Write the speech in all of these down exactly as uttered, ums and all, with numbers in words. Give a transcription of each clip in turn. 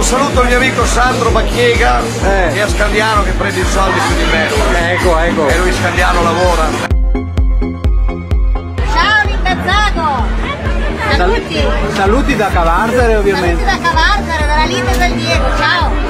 saluto il mio amico Sandro Bacchiega, Eh. che è a Scandiano, che prende i soldi più di me. Ecco, ecco. E lui a Scandiano lavora. Ciao Lindazzago! Saluti! Saluti da Cavarzere ovviamente. Saluti da Cavarzere, dalla Linda e dal Diego, ciao!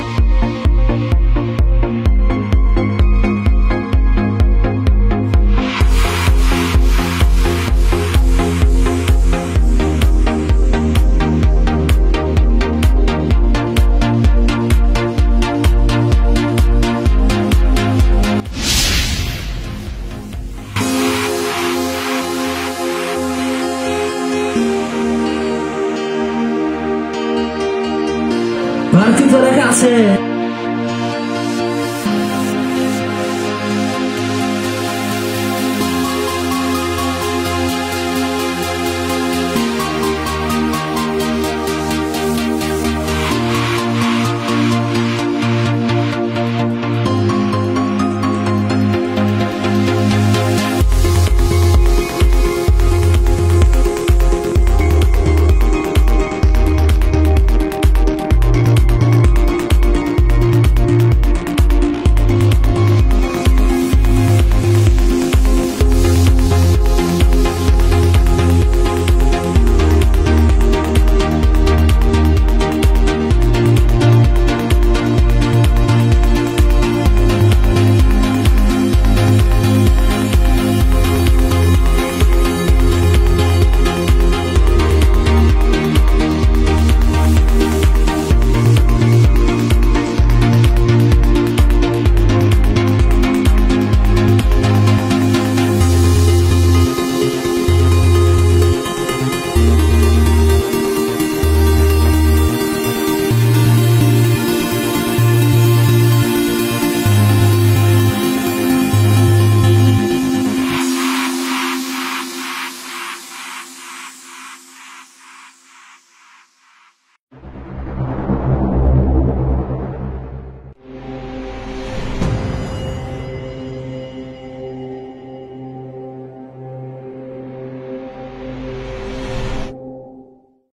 Partite ragazze!